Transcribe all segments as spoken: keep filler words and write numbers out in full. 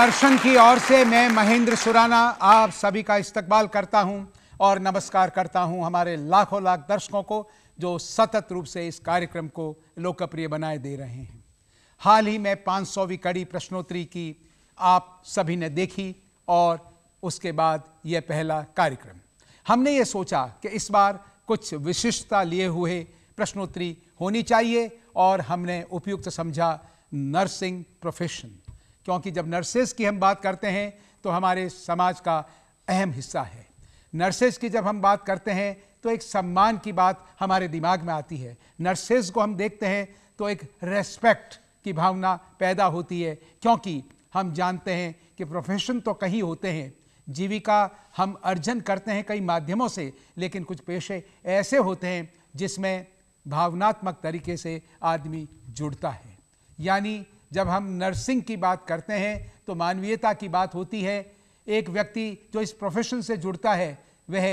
दूरदर्शन की ओर से मैं महेंद्र सुराना आप सभी का इस्तकबाल करता हूं और नमस्कार करता हूं हमारे लाखों लाख दर्शकों को जो सतत रूप से इस कार्यक्रम को लोकप्रिय बनाए दे रहे हैं। हाल ही में पाँच सौवीं कड़ी प्रश्नोत्तरी की आप सभी ने देखी और उसके बाद यह पहला कार्यक्रम। हमने ये सोचा कि इस बार कुछ विशिष्टता लिए हुए प्रश्नोत्तरी होनी चाहिए और हमने उपयुक्त समझा नर्सिंग प्रोफेशन, क्योंकि जब नर्सेज की हम बात करते हैं तो हमारे समाज का अहम हिस्सा है। नर्सेज की जब हम बात करते हैं तो एक सम्मान की बात हमारे दिमाग में आती है। नर्सेज को हम देखते हैं तो एक रेस्पेक्ट की भावना पैदा होती है, क्योंकि हम जानते हैं कि प्रोफेशन तो कई होते हैं, जीविका हम अर्जन करते हैं कई माध्यमों से, लेकिन कुछ पेशे ऐसे होते हैं जिसमें भावनात्मक तरीके से आदमी जुड़ता है। यानी जब हम नर्सिंग की बात करते हैं तो मानवीयता की बात होती है। एक व्यक्ति जो इस प्रोफेशन से जुड़ता है वह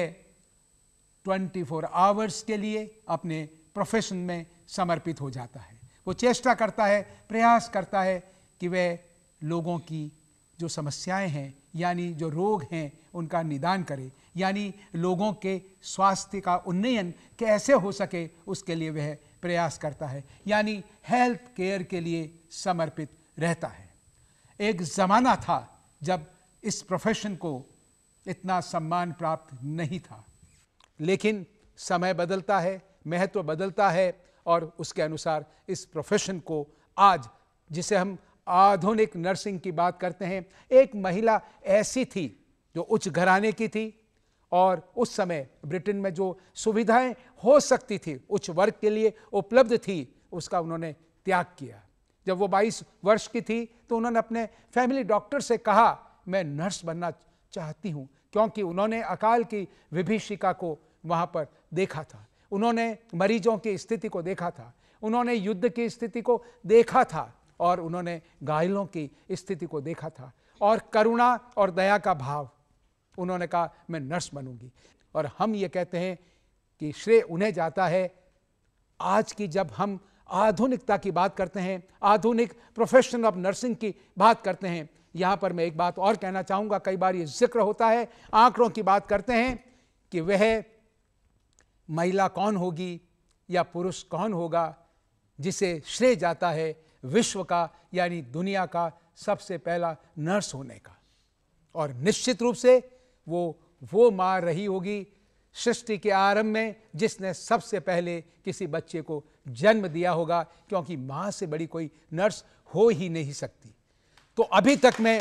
चौबीस आवर्स के लिए अपने प्रोफेशन में समर्पित हो जाता है। वो चेष्टा करता है, प्रयास करता है कि वह लोगों की जो समस्याएं हैं यानी जो रोग हैं उनका निदान करे, यानी लोगों के स्वास्थ्य का उन्नयन कैसे हो सके उसके लिए वह प्रयास करता है, यानी हेल्थ केयर के लिए समर्पित रहता है। एक ज़माना था जब इस प्रोफेशन को इतना सम्मान प्राप्त नहीं था, लेकिन समय बदलता है, महत्व बदलता है और उसके अनुसार इस प्रोफेशन को आज, जिसे हम आधुनिक नर्सिंग की बात करते हैं, एक महिला ऐसी थी जो उच्च घराने की थी और उस समय ब्रिटेन में जो सुविधाएं हो सकती थी उच्च वर्ग के लिए उपलब्ध थी, उसका उन्होंने त्याग किया। जब वो बाईस वर्ष की थी तो उन्होंने अपने फैमिली डॉक्टर से कहा मैं नर्स बनना चाहती हूँ, क्योंकि उन्होंने अकाल की विभीषिका को वहाँ पर देखा था, उन्होंने मरीजों की स्थिति को देखा था, उन्होंने युद्ध की स्थिति को देखा था और उन्होंने घायलों की स्थिति को देखा था, और करुणा और दया का भाव, उन्होंने कहा मैं नर्स बनूंगी। और हम ये कहते हैं कि श्रेय उन्हें जाता है। आज की जब हम आधुनिकता की बात करते हैं, आधुनिक प्रोफेशन ऑफ नर्सिंग की बात करते हैं, यहाँ पर मैं एक बात और कहना चाहूँगा। कई बार ये जिक्र होता है, आंकड़ों की बात करते हैं कि वह महिला कौन होगी या पुरुष कौन होगा जिसे श्रेय जाता है विश्व का यानी दुनिया का सबसे पहला नर्स होने का। और निश्चित रूप से वो वो माँ रही होगी सृष्टि के आरंभ में जिसने सबसे पहले किसी बच्चे को जन्म दिया होगा, क्योंकि माँ से बड़ी कोई नर्स हो ही नहीं सकती। तो अभी तक मैं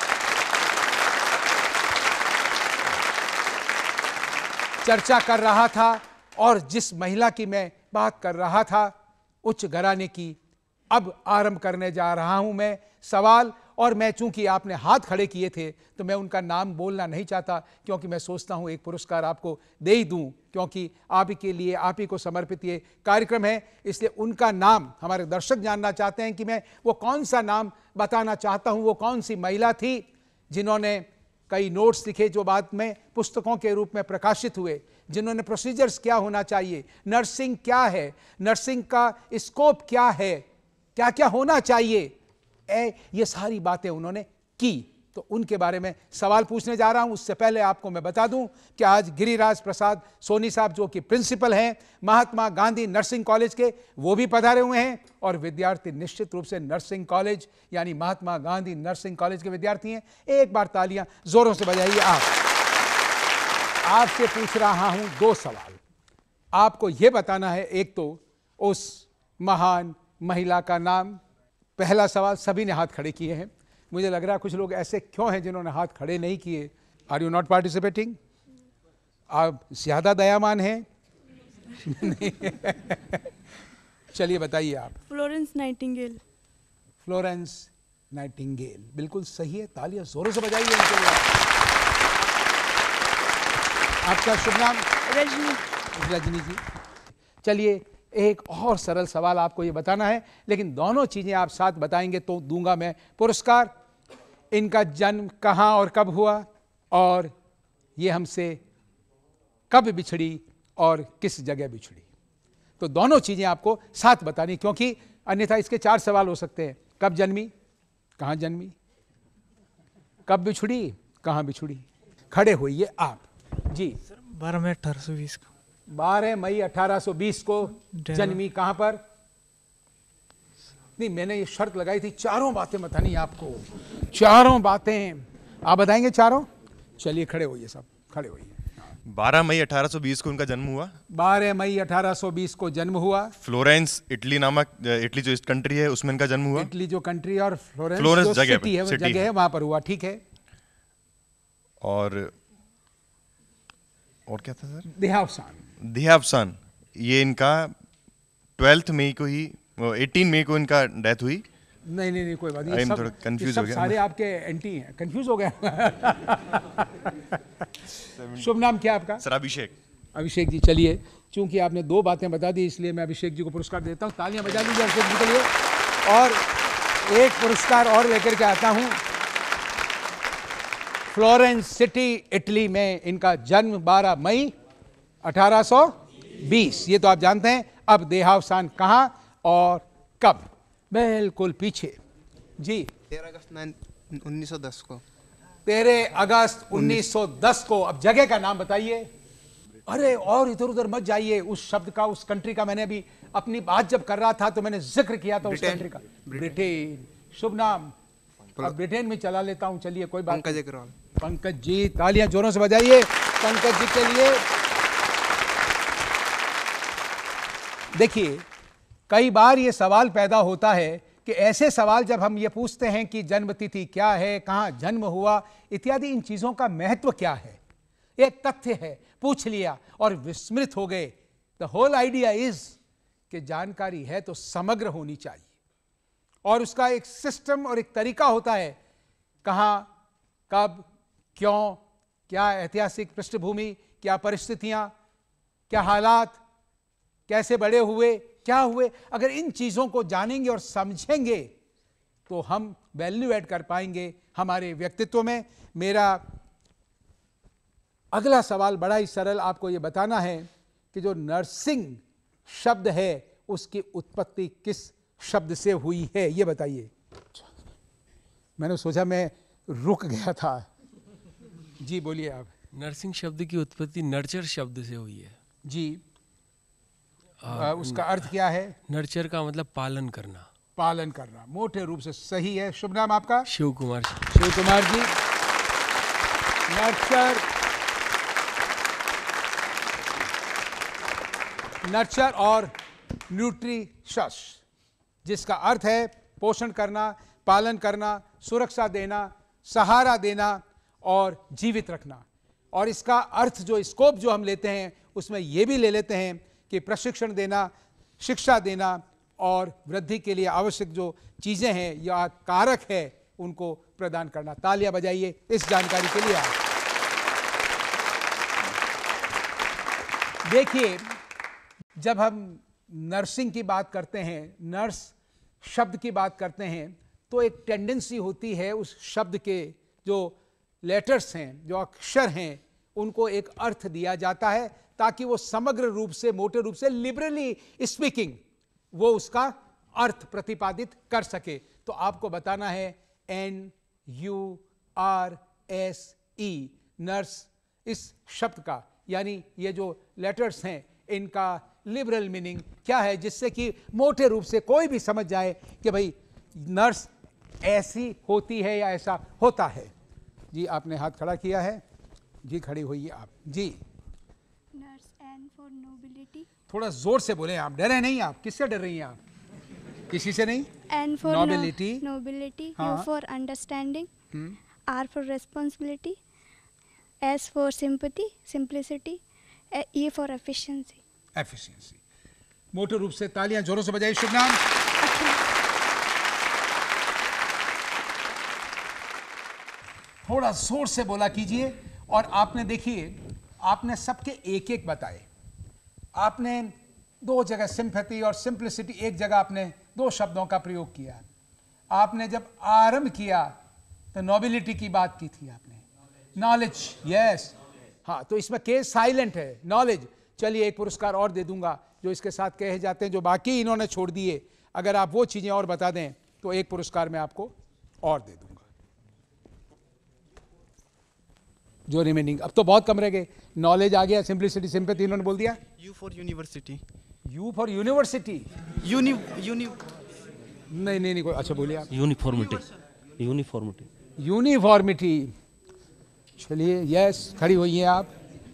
चर्चा कर रहा था और जिस महिला की मैं बात कर रहा था उच्च घराने की, अब आरंभ करने जा रहा हूं मैं सवाल। और मैं चूंकि आपने हाथ खड़े किए थे तो मैं उनका नाम बोलना नहीं चाहता, क्योंकि मैं सोचता हूं एक पुरस्कार आपको दे ही दूं, क्योंकि आप ही के लिए, आप ही को समर्पित ये कार्यक्रम है, इसलिए उनका नाम हमारे दर्शक जानना चाहते हैं कि मैं वो कौन सा नाम बताना चाहता हूं। वो कौन सी महिला थी जिन्होंने कई नोट्स लिखे जो बाद में पुस्तकों के रूप में प्रकाशित हुए, जिन्होंने प्रोसीजर्स क्या होना चाहिए, नर्सिंग क्या है, नर्सिंग का स्कोप क्या है, क्या क्या होना चाहिए, ए, ये सारी बातें उन्होंने की। तो उनके बारे में सवाल पूछने जा रहा हूं। उससे पहले आपको मैं बता दूं कि आज गिरिराज प्रसाद सोनी साहब जो कि प्रिंसिपल हैं महात्मा गांधी नर्सिंग कॉलेज के, वो भी पधारे हुए हैं और विद्यार्थी निश्चित रूप से नर्सिंग कॉलेज यानी महात्मा गांधी नर्सिंग कॉलेज के विद्यार्थी हैं। एक बार तालियां जोरों से बजाइए। आप आपसे पूछ रहा हूं दो सवाल। आपको यह बताना है एक तो उस महान महिला का नाम। पहला सवाल, सभी ने हाथ खड़े किए हैं, मुझे लग रहा है कुछ लोग ऐसे क्यों हैं जिन्होंने हाथ खड़े नहीं किए। Are you not participating? आप ज्यादा दयावान हैं? चलिए बताइए आप। Florence Nightingale. फ्लोरेंस नाइटिंगेल बिल्कुल सही है, तालियां जोरों से बजाइए उनके लिए। आपका शुभ नाम? रजनी। रजनी जी। चलिए एक और सरल सवाल आपको ये बताना है, लेकिन दोनों चीजें आप साथ बताएंगे तो दूंगा मैं पुरस्कार। इनका जन्म कहाँ और कब हुआ और ये हमसे कब बिछड़ी और किस जगह बिछड़ी, तो दोनों चीजें आपको साथ बतानी, क्योंकि अन्यथा इसके चार सवाल हो सकते हैं। कब जन्मी, कहाँ जन्मी, कब बिछुड़ी, कहाँ बिछुड़ी? खड़े होइए आप जी। बारह मई अठारह सौ बीस को। बारह मई अठारह सौ बीस को जन्मी। कहाँ पर? नहीं, मैंने ये शर्त लगाई थी चारों बातें बतानी आपको, चारों बातें आप बताएंगे चारों। चलिए खड़े होइए, सब खड़े होइए। बारह मई अठारह सौ बीस को उनका जन्म हुआ। बारह मई अठारह सौ बीस को जन्म हुआ। फ्लोरेंस इटली नामक, इटली जो इस कंट्री है उसमें इनका जन्म हुआ। इटली जो कंट्री और फ्लोरेंस, फ्लोरेंस जो जगह सिटी है, वो सिटी जगह है, वहां पर हुआ। ठीक है। और और क्या था सर? देहावसान। देहावसान, ये इनका ट्वेल्थ मई को ही, अठारह मई को इनका डेथ हुई। नहीं नहीं नहीं कोई बात नहीं, आई एम सब, थोड़ा कंफ्यूज ये सब हो गया सारे आपके एंटी हैं, कंफ्यूज हो गया। शुभ नाम क्या आपका? सर अभिषेक। अभिषेक जी, चलिए चूंकि आपने दो बातें बता दी इसलिए मैं अभिषेक जी को पुरस्कार देता हूँ। तालियां बजा दीजिए अभिषेक जी के लिए। और एक पुरस्कार और लेकर के आता हूँ। फ्लोरेंस सिटी इटली में इनका जन्म बारह मई अठारह सौ बीस, ये तो आप जानते हैं। अब देहावसान कहाँ और कब? बिल्कुल पीछे जी। तेरह अगस्त उन्नीस सौ दस को। तेरह अगस्त उन्नीस सौ दस को। अब जगह का नाम बताइए। अरे और इधर उधर मत जाइए। उस शब्द का, उस कंट्री का मैंने अभी अपनी बात जब कर रहा था तो मैंने जिक्र किया था उस कंट्री का। ब्रिटेन। शुभ नाम। अब ब्रिटेन में चला लेता हूं। चलिए कोई बात। पंकज अग्रवाल। पंकज जी, तालियां जोरों से बजाइए पंकज जी के लिए। देखिए, कई बार ये सवाल पैदा होता है कि ऐसे सवाल जब हम ये पूछते हैं कि जन्म तिथि क्या है, कहाँ जन्म हुआ इत्यादि, इन चीज़ों का महत्व क्या है? एक तथ्य है, पूछ लिया और विस्मृत हो गए। द होल आइडिया इज कि जानकारी है तो समग्र होनी चाहिए और उसका एक सिस्टम और एक तरीका होता है। कहाँ, कब, क्यों, क्या ऐतिहासिक पृष्ठभूमि, क्या परिस्थितियां, क्या हालात, कैसे बड़े हुए, क्या हुए। अगर इन चीज़ों को जानेंगे और समझेंगे तो हम वैल्यू ऐड कर पाएंगे हमारे व्यक्तित्व में। मेरा अगला सवाल बड़ा ही सरल, आपको यह बताना है कि जो नर्सिंग शब्द है उसकी उत्पत्ति किस शब्द से हुई है, ये बताइए। मैंने सोचा मैं रुक गया था। जी बोलिए आप। नर्सिंग शब्द की उत्पत्ति नर्चर शब्द से हुई है जी। आ, उसका अर्थ क्या है? नर्चर का मतलब पालन करना। पालन करना, मोटे रूप से सही है। शुभ नाम आपका? शिव कुमार। शिव कुमार जी। नर्चर, नर्चर और न्यूट्रिशस, जिसका अर्थ है पोषण करना, पालन करना, सुरक्षा देना, सहारा देना और जीवित रखना। और इसका अर्थ जो स्कोप जो हम लेते हैं उसमें यह भी ले लेते हैं कि प्रशिक्षण देना, शिक्षा देना और वृद्धि के लिए आवश्यक जो चीजें हैं या कारक है उनको प्रदान करना। तालियां बजाइए इस जानकारी के लिए आप। देखिए, जब हम नर्सिंग की बात करते हैं, नर्स शब्द की बात करते हैं, तो एक टेंडेंसी होती है उस शब्द के जो लेटर्स हैं, जो अक्षर हैं, उनको एक अर्थ दिया जाता है ताकि वो समग्र रूप से, मोटे रूप से, लिबरली स्पीकिंग वो उसका अर्थ प्रतिपादित कर सके। तो आपको बताना है N U R S E, nurse, इस शब्द का, यानी ये जो लेटर्स हैं इनका लिबरल मीनिंग क्या है, जिससे कि मोटे रूप से कोई भी समझ जाए कि भाई नर्स ऐसी होती है या ऐसा होता है। जी आपने हाथ खड़ा किया है, जी खड़ी होइए आप। जी नर्स, एन फॉर नोबिलिटी। थोड़ा जोर से बोले आप, डरे नहीं आप। किससे डर रही हैं आप? किसी से नहीं। N for nobility, nobility, U हाँ। For understanding, R for responsibility, S for sympathy, simplicity, E for efficiency. Efficiency. मोटे रूप से तालियां जोरों से बजाइए। शुभ नाम? थोड़ा जोर से बोला कीजिए। और आपने देखिए, आपने सबके एक एक बताए। आपने दो जगह सिंपैथी और सिंप्लिसिटी, एक जगह आपने दो शब्दों का प्रयोग किया। आपने जब आरंभ किया तो नोबिलिटी की बात की थी आपने, नॉलेज, यस, हाँ, तो इसमें केस साइलेंट है, नॉलेज। चलिए एक पुरस्कार और दे दूंगा जो इसके साथ कहे जाते हैं, जो बाकी इन्होंने छोड़ दिए। अगर आप वो चीजें और बता दें तो एक पुरस्कार मैं आपको और दे दूंगा। जो रिमेनिंग, अब तो बहुत कम रह गए। नॉलेज आ गया, सिंप्लिसिटी, सिंपैथी इन्होंने बोल दिया। U for university. U for university. Uni uni नहीं नहीं नहीं कोई, अच्छा बोलिए आप। यूनिफॉर्मिटी। यूनिफॉर्मिटी। यूनिफॉर्मिटी। चलिए, यस, खड़ी हुई हैं आप।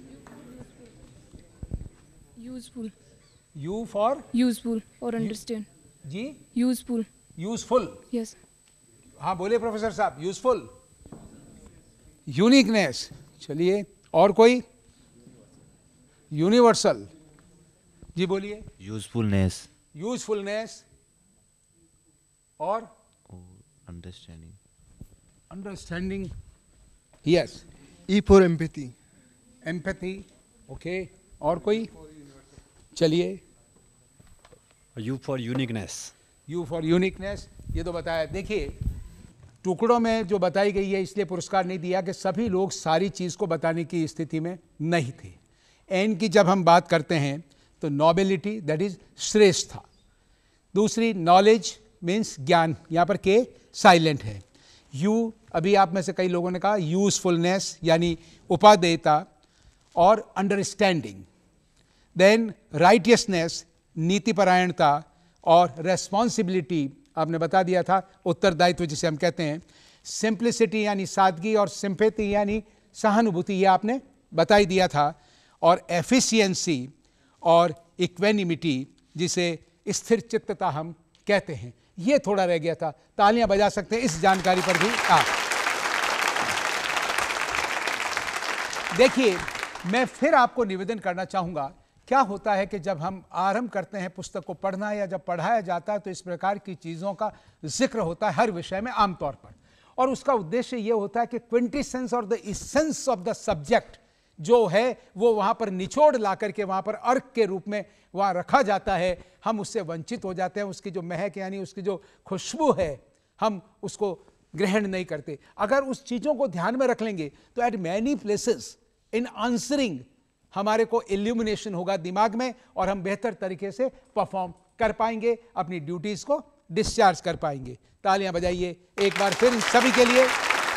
यूजफुल। यू फॉर यूजफुल और अंडरस्टैंड। जी, यूजफुल। यूजफुल। यस। हाँ बोलिए प्रोफेसर साहब। Useful, uniqueness. चलिए, और कोई? यूनिवर्सल। जी बोलिए। यूजफुलनेस। यूजफुलनेस और understanding. Understanding. Yes. E for empathy. Empathy, okay. और कोई? चलिए। U for uniqueness. U for uniqueness, ये तो बताया। देखिए, टुकड़ों में जो बताई गई है इसलिए पुरस्कार नहीं दिया कि सभी लोग सारी चीज़ को बताने की स्थिति में नहीं थे। एन की जब हम बात करते हैं तो नॉबेलिटी, दैट इज श्रेष्ठ था। दूसरी नॉलेज मीन्स ज्ञान, यहाँ पर के साइलेंट है। यू, अभी आप में से कई लोगों ने कहा यूजफुलनेस यानी उपादेयता और अंडरस्टैंडिंग। देन राइटियसनेस, नीतिपरायणता और रेस्पॉन्सिबिलिटी, आपने बता दिया था, उत्तरदायित्व जिसे हम कहते हैं। सिंप्लिसिटी यानी सादगी और सिंपैथी यानी सहानुभूति, ये आपने बता ही दिया था। और एफिशिएंसी और इक्वेनिमिटी जिसे स्थिर चित्तता हम कहते हैं, ये थोड़ा रह गया था। तालियां बजा सकते हैं इस जानकारी पर भी आप। देखिए, मैं फिर आपको निवेदन करना चाहूँगा, क्या होता है कि जब हम आरंभ करते हैं पुस्तक को पढ़ना या जब पढ़ाया जाता है तो इस प्रकार की चीज़ों का जिक्र होता है हर विषय में आमतौर पर, और उसका उद्देश्य ये होता है कि क्विंटेसेंस और the essence of the subject जो है वो वहाँ पर निचोड़ ला करके वहाँ पर अर्क के रूप में वहाँ रखा जाता है। हम उससे वंचित हो जाते हैं, उसकी जो महक यानी उसकी जो खुशबू है हम उसको ग्रहण नहीं करते। अगर उस चीज़ों को ध्यान में रख लेंगे तो at many places in answering हमारे को इल्यूमिनेशन होगा दिमाग में और हम बेहतर तरीके से परफॉर्म कर पाएंगे, अपनी ड्यूटीज को डिस्चार्ज कर पाएंगे। तालियां बजाइए एक बार फिर सभी के लिए।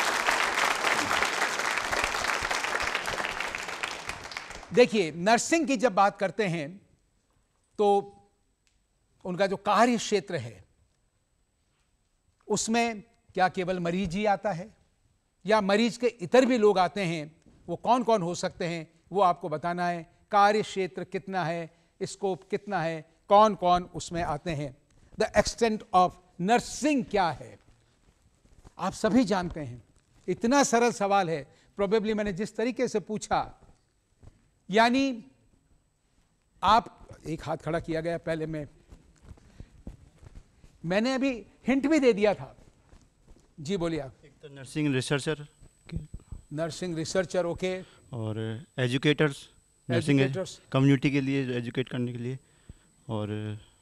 देखिए, नर्सिंग की जब बात करते हैं तो उनका जो कार्य क्षेत्र है उसमें क्या केवल मरीज ही आता है या मरीज के इतर भी लोग आते हैं? वो कौन कौन हो सकते हैं वो आपको बताना है। कार्य क्षेत्र कितना है, स्कोप कितना है, कौन कौन उसमें आते हैं, द एक्सटेंट ऑफ नर्सिंग क्या है, आप सभी जानते हैं। इतना सरल सवाल है, प्रोबेबली मैंने जिस तरीके से पूछा, यानी आप, एक हाथ खड़ा किया गया पहले में, मैंने अभी हिंट भी दे दिया था। जी बोलिए आप। एक तो nursing researcher, nursing researcher, okay. और एजुकेटर्स, नर्सिंग कम्युनिटी के लिए एजुकेट करने के लिए। और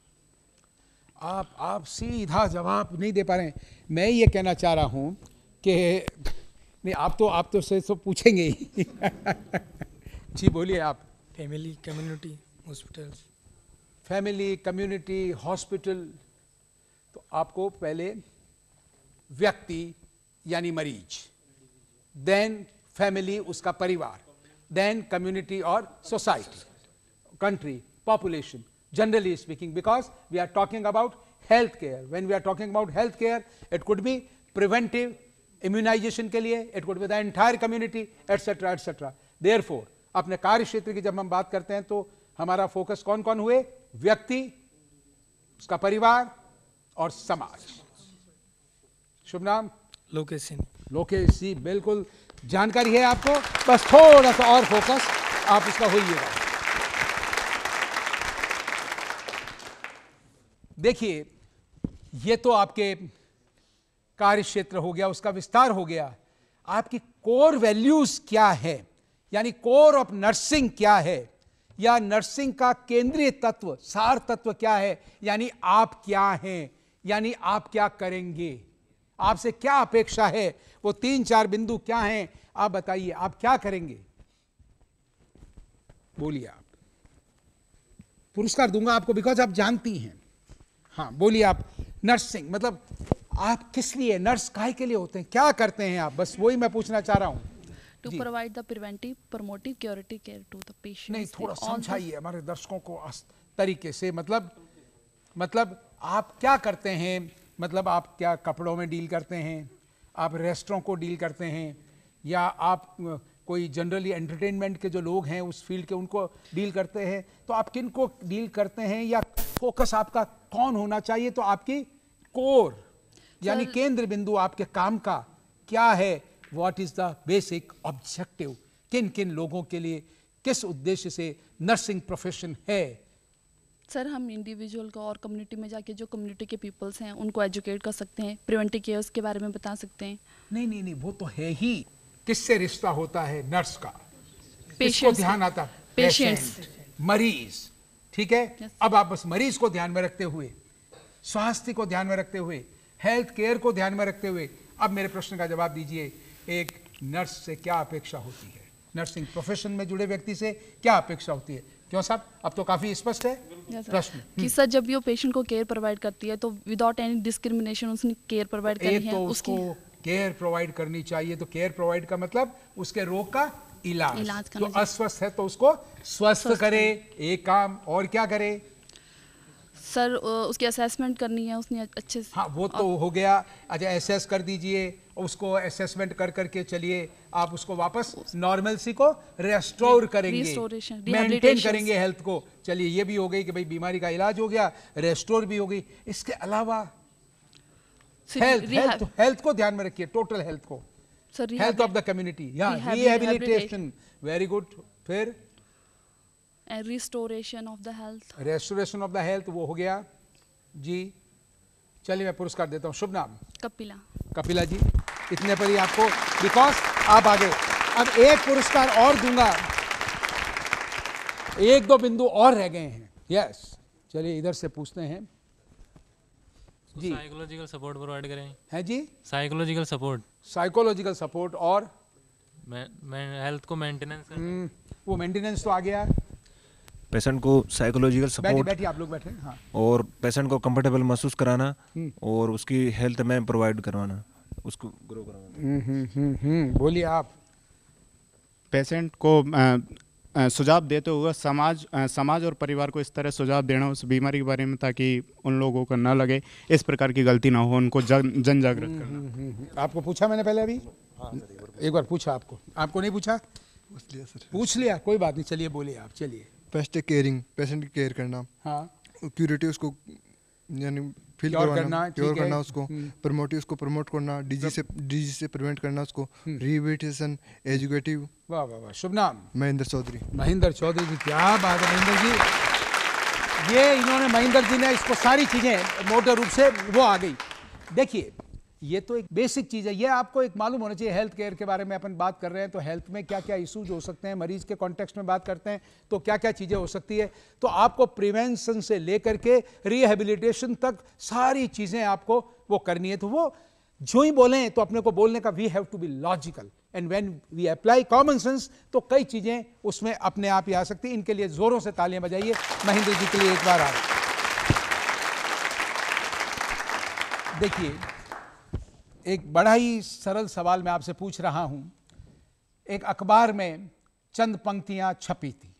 आप आप सीधा जवाब नहीं दे पा रहे हैं। मैं ये कहना चाह रहा हूं कि नहीं, आप तो आप तो से तो पूछेंगे ही। जी बोलिए आप। Family, community, hospitals. Family, community, hospital. तो आपको पहले व्यक्ति यानी मरीज, देन फैमिली उसका परिवार, देन कम्युनिटी और society, country, population, generally speaking, because we are talking about health care. When we are talking about health care, it could be preventive immunisation के लिए, it could be the entire community, etcetera etcetera. Therefore अपने कार्य क्षेत्र की जब हम बात करते हैं तो हमारा फोकस कौन कौन हुए? व्यक्ति, उसका परिवार और समाज। शुभ नाम? लोकेश सिंह। लोकेश जी, बिल्कुल जानकारी है आपको, बस थोड़ा सा और फोकस आप उसका होइएगा। देखिए, ये तो आपके कार्य क्षेत्र हो गया, उसका विस्तार हो गया। आपकी कोर वैल्यूज क्या है, यानी कोर ऑफ नर्सिंग क्या है, या नर्सिंग का केंद्रीय तत्व, सार तत्व क्या है, यानी आप क्या हैं, यानी आप क्या करेंगे, आपसे क्या अपेक्षा है, वो तीन चार बिंदु क्या हैं, आप बताइए, आप क्या करेंगे? बोलिए आप। पुरस्कार दूंगा आपको बिकॉज आप जानती हैं। हाँ बोलिए आप। नर्सिंग मतलब आप किस लिए, नर्स काहे के लिए होते हैं, क्या करते हैं आप, बस वही मैं पूछना चाह रहा हूं। to ji. provide the preventive, promotive, curative care to the patients. नहीं, थोड़ा All the- समझाइए हमारे दर्शकों को इस तरीके से। मतलब मतलब आप क्या करते हैं? मतलब आप क्या कपड़ों में डील करते हैं, आप रेस्टोरों को डील करते हैं, या आप अ, कोई जनरली एंटरटेनमेंट के जो लोग हैं उस फील्ड के उनको डील करते हैं? तो आप किन को डील करते हैं, या फोकस आपका कौन होना चाहिए? तो आपकी कोर यानी सर- केंद्र बिंदु आपके काम का क्या है? What is the basic objective? किन किन लोगों के लिए किस उद्देश्य से नर्सिंग प्रोफेशन है? सर, हम इंडिविजुअल को और कम्युनिटी में जाके जो कम्युनिटी के पीपल्स हैं उनको एजुकेट कर सकते हैं, प्रिवेंटिव केयर्स के बारे में बता सकते हैं। नहीं नहीं नहीं, वो तो है ही। किससे रिश्ता होता है नर्स का? किसको Patients ध्यान से। आता? Patients। Patient, मरीज। ठीक है, Yes। अब आप बस मरीज को ध्यान में रखते हुए, स्वास्थ्य को ध्यान में रखते हुए, हेल्थ केयर को ध्यान में रखते हुए अब मेरे प्रश्न का जवाब दीजिए। एक नर्स से क्या अपेक्षा होती है? नर्सिंग प्रोफेशन में जुड़े व्यक्ति से क्या अपेक्षा होती है? क्यों साहब, अब तो काफी स्पष्ट है Yes, sir। प्रश्न। कि सर जब भी वो पेशेंट को केयर प्रोवाइड करती है तो विदाउट एनी डिस्क्रिमिनेशन उसने केयर प्रोवाइड करनी एक है। तो उसकी उसको केयर प्रोवाइड करनी चाहिए। तो केयर प्रोवाइड का मतलब उसके रोग का इलाज, इलाज जो करना चाहिए। अस्वस्थ है तो उसको स्वस्थ स्वस्थ करे। एक काम और क्या करे? सर अ, उसकी असेसमेंट करनी है उसने अच्छे से। हाँ, वो तो हो गया। अच्छा, एसेस कर दीजिए उसको, असेसमेंट कर करके चलिए आप उसको वापस नॉर्मलसी को रेस्टोर करेंगे, Restoration, मेंटेन rehabilitation। करेंगे हेल्थ को। चलिए, ये भी हो गई कि भाई बीमारी का इलाज हो गया, रेस्टोर भी हो गई। इसके अलावा सिर्फ हेल्थ rehab- हेल्थ हेल्थ को ध्यान में रखिए, टोटल हेल्थ को, sir health of the community. या Rehab- रिहेबिलिटेशन, वेरी गुड। फिर restoration of the health. Restoration of the health, वो हो गया जी। चलिए, मैं पुरस्कार देता हूँ। शुभ नाम? कपिला। कपिला जी, इतने पर ही आपको, बिकॉज आप आगे। अब एक पुरस्कार और दूंगा, एक दो बिंदु और रह गए हैं। यस, चलिए इधर से पूछते हैं जी। साइकोलॉजिकल सपोर्ट प्रोवाइड करें। है जी, साइकोलॉजिकल सपोर्ट, साइकोलॉजिकल सपोर्ट और मैं मैं हेल्थ को मेंटेनेंस करना। हम्म, वो मेंटेनेंस तो आ गया। पेशेंट को साइकोलॉजिकल बैठिए सपोर्ट बैठिए, आप लोग बैठे। हाँ, और पेशेंट को कंफर्टेबल महसूस कराना हम्म। और उसकी हेल्थ में प्रोवाइड करवाना, उसको ग्रो करवाना। हम्म हम्म हम्म हम्म, बोलिए आप। पेशेंट को अ, अ, सुझाव देते हुए समाज अ, समाज और परिवार को इस तरह सुझाव देना उस बीमारी के बारे में, ताकि उन लोगों को ना लगे इस प्रकार की गलती ना हो, उनको जन जन जागृत करना। हम्म, हम्म, हम्म। आपको पूछा मैंने पहले अभी? एक बार पूछा आपको, आपको नहीं पूछा? पूछ लिया सर। पूछ लिया, कोई बात नहीं। चलिए बोलिए आप। चलिए। पेस्ट केयरिंग, पेशेंट की केयर करना। हाँ, क्यूरेटिव उसको यानी फील Cure करना, करवाना, ठीक क्योर है। करना उसको, हम्म। प्रमोटिव उसको प्रमोट करना, डिजीज से डिजीज से प्रिवेंट करना उसको, रिहेबिलिटेशन, एजुकेटिव। वाह वाह वाह। शुभ नाम? महेंद्र चौधरी। महेंद्र चौधरी जी, क्या बात है महेंद्र जी। ये इन्होंने, महेंद्र जी ने इसको सारी चीजें मोटे रूप से वो आ गई। देखिए, ये तो एक बेसिक चीज है, ये आपको एक मालूम होना चाहिए। हेल्थ केयर के बारे में अपन बात कर रहे हैं तो हेल्थ में क्या क्या इश्यूज हो सकते हैं, मरीज के कॉन्टेक्स्ट में बात करते हैं तो क्या क्या चीजें हो सकती है। तो आपको प्रिवेंशन से लेकर के रिहेबिलिटेशन तक सारी चीजें आपको वो करनी है। तो वो जो ही बोलें तो अपने को बोलने का, we have to be logical and when we apply common sense तो कई चीजें उसमें अपने आप ही आ सकती हैं। इनके लिए जोरों से तालियां बजाइए महेंद्र जी के लिए एक बार। आप देखिए, एक बड़ा ही सरल सवाल मैं आपसे पूछ रहा हूं। एक अखबार में चंद पंक्तियां छपी थी।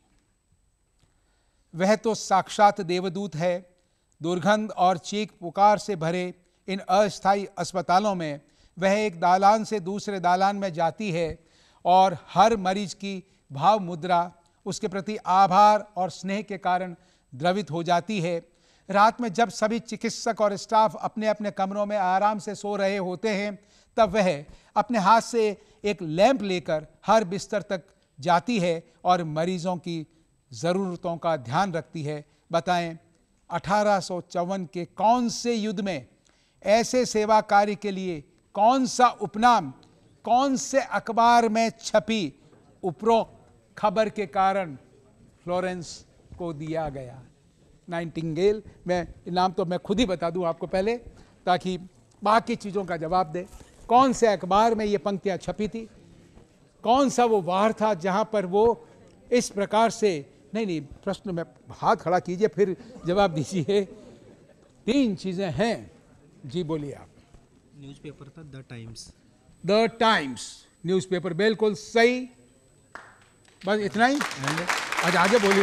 वह तो साक्षात देवदूत है, दुर्गंध और चीख पुकार से भरे इन अस्थायी अस्पतालों में वह एक दालान से दूसरे दालान में जाती है और हर मरीज की भाव मुद्रा उसके प्रति आभार और स्नेह के कारण द्रवित हो जाती है। रात में जब सभी चिकित्सक और स्टाफ अपने अपने कमरों में आराम से सो रहे होते हैं, तब वह अपने हाथ से एक लैंप लेकर हर बिस्तर तक जाती है और मरीजों की ज़रूरतों का ध्यान रखती है। बताएं, अठारह सौ चौवन के कौन से युद्ध में ऐसे सेवा कार्य के लिए कौन सा उपनाम कौन से अखबार में छपी उपरोक्त खबर के कारण फ्लोरेंस को दिया गया? नाइटिंगेल। मैं इनाम तो मैं खुद ही बता दूं आपको पहले, ताकि बाकी चीज़ों का जवाब दे। कौन से अखबार में ये पंक्तियां छपी थी? कौन सा वो वार था जहां पर वो इस प्रकार से, नहीं नहीं प्रश्न में हाथ खड़ा कीजिए फिर जवाब दीजिए। तीन चीज़ें हैं जी, बोलिए आप। न्यूज़पेपर था the Times. The Times, newspaper, बिल्कुल सही। बस इतना ही, आज आगे बोलिए।